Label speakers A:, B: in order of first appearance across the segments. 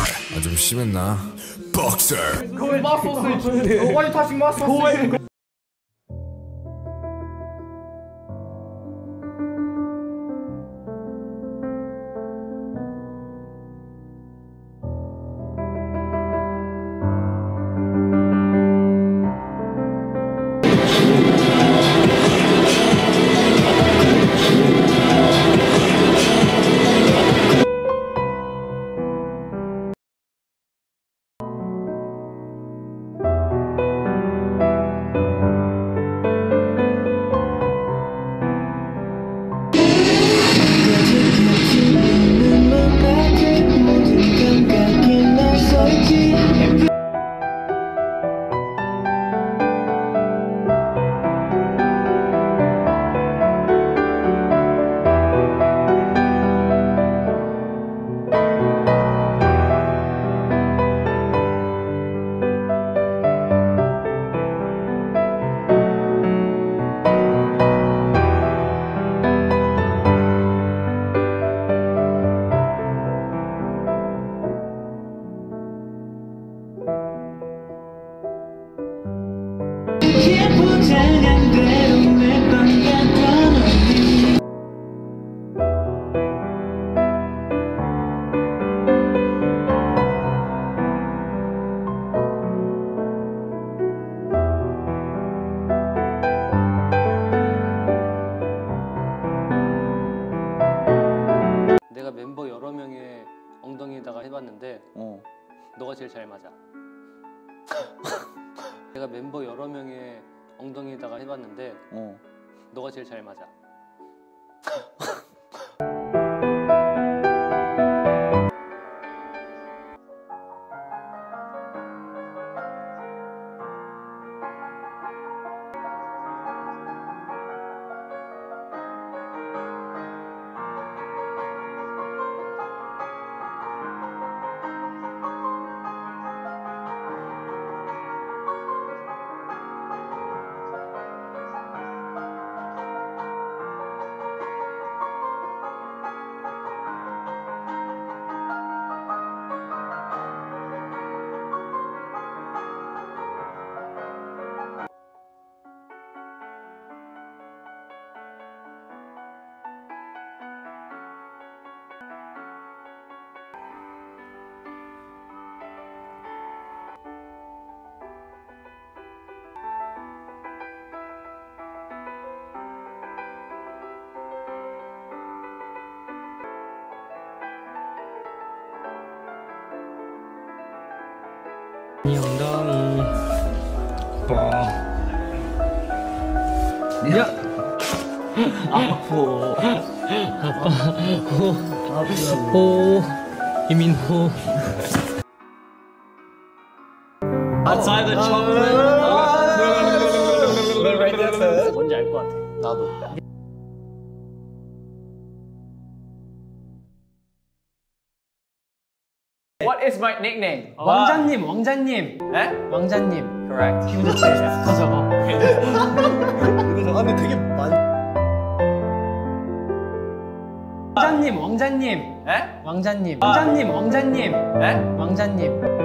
A: 아, 좀 심했나? 복서.
B: Why you touching my sausage?
C: 내가 멤버 여러 명의 엉덩이에다가 해봤는데 너가 제일 잘 맞아. 내가 멤버 여러 명의 엉덩이에다가 해봤는데 너가 제일 잘 맞아.
D: 이 엉덩이 야! 아프 아빠 호 이민호 Outside the chocolate 뭔지 알 것 같아. 나도.
B: What is my nickname?
D: 왕자님, 왕자님.
B: 네?
D: 왕자님.
B: Correct.
D: 더 적어.
E: 이거 적었는데 되게 많이.
D: 왕자님, 왕자님.
B: 네?
D: 왕자님. 왕자님, 왕자님.
B: 네?
D: 왕자님.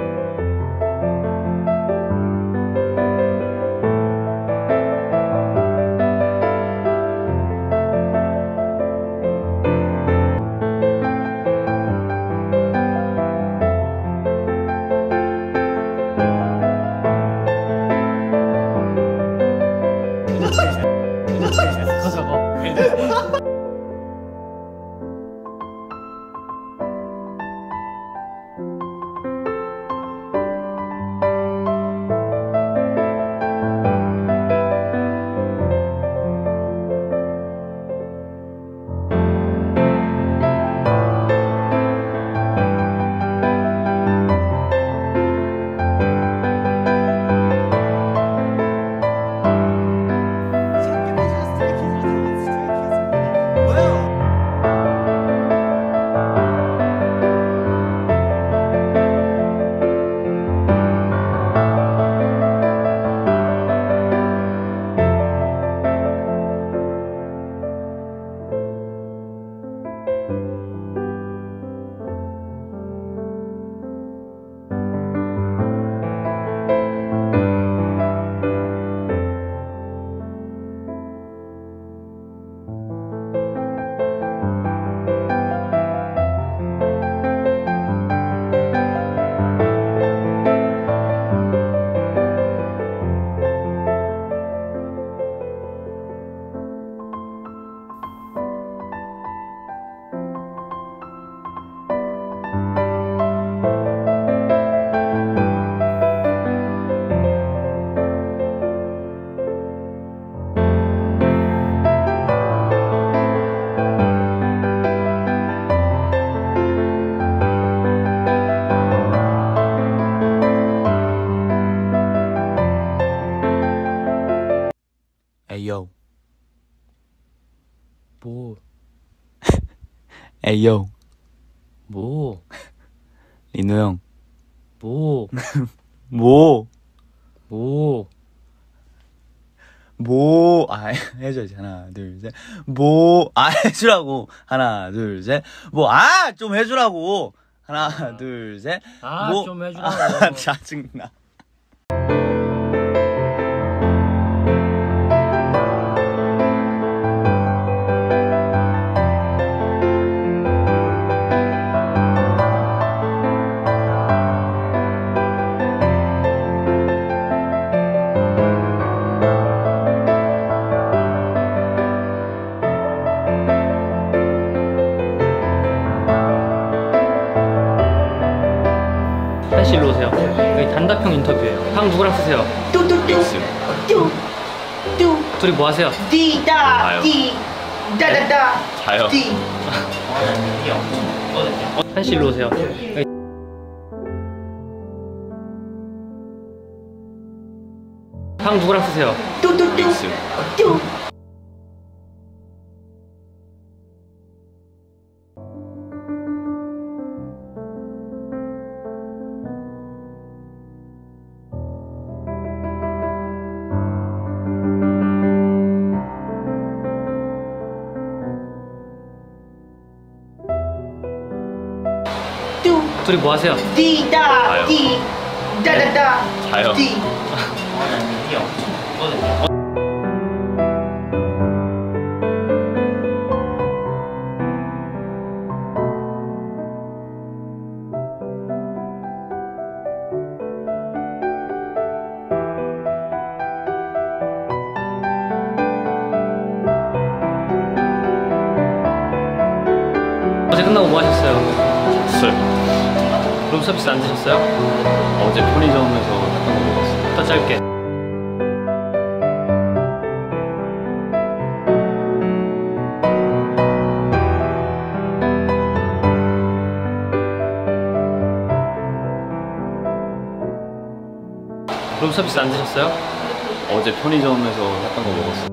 D: 더 적어.
F: 에이요.
C: 뭐?
F: 리노 형.
C: 뭐?
F: 뭐?
C: 뭐?
F: 해줘야지. 하나, 둘, 셋. 해주라고. 하나, 둘, 셋. 좀 해주라고. 하나, 둘, 셋.
C: 좀 해주라고.
F: 짜증나.
C: 한씨 일로 오세요. 여기 단답형 인터뷰예요. 형 누구랑 쓰세요? 둘이 뭐 하세요?
F: 자요.
C: 한씨 일로 오세요. 형 누구랑 쓰세요? 둘이 뭐 하세요?
F: 자요.
C: 어제 끝나고 뭐 하셨어요?
F: 술.
C: 룸 서비스 안 드셨어요?
F: 어제 편의점에서 했던 거 먹었어.
C: 더 짧게. 룸 서비스 안 드셨어요?
F: 어제 편의점에서 했던 거 먹었어.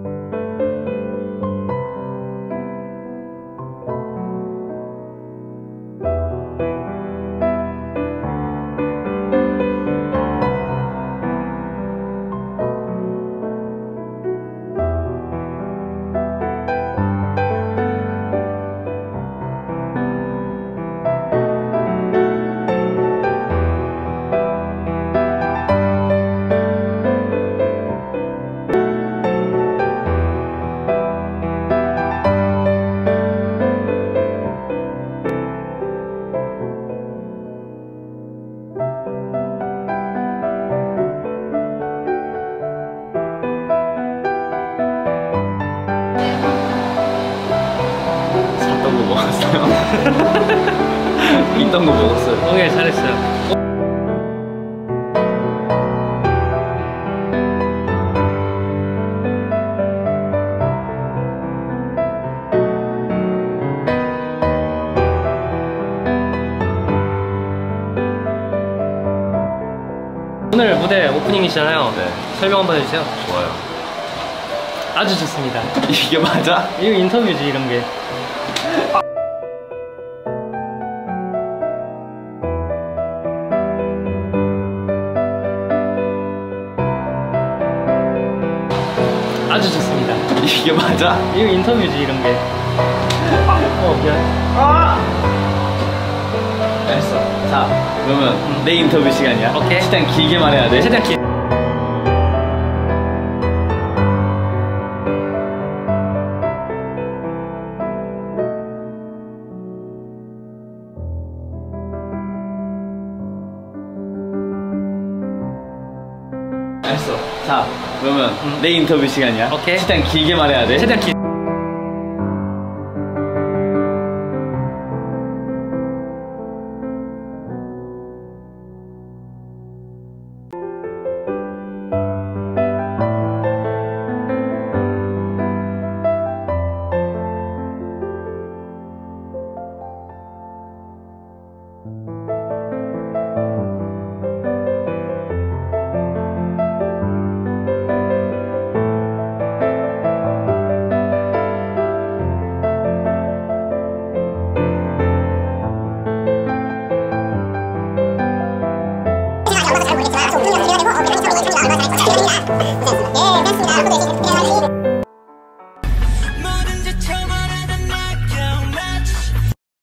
F: 있던 거 먹었어요.
C: 오케이, 잘했어요. 오늘 무대 오프닝이시잖아요.
F: 네.
C: 설명 한번 해주세요.
F: 좋아요.
C: 아주 좋습니다.
F: 이게 맞아?
C: 이거 인터뷰지, 이런 게. 아주 좋습니다.
F: 이게 맞아?
C: 이거 인터뷰지, 이런 게. 미안.
F: 알았어. 자, 그러면 내 인터뷰 시간이야.
C: 오케이.
F: 최대한 길게 말해야 돼.
C: 최대한 길.
F: 알았어. 자, 그러면 내 인터뷰 시간이야.
C: 오케이.
F: 최대한 길게 말해야 돼.
C: 최대한 길.
G: 예.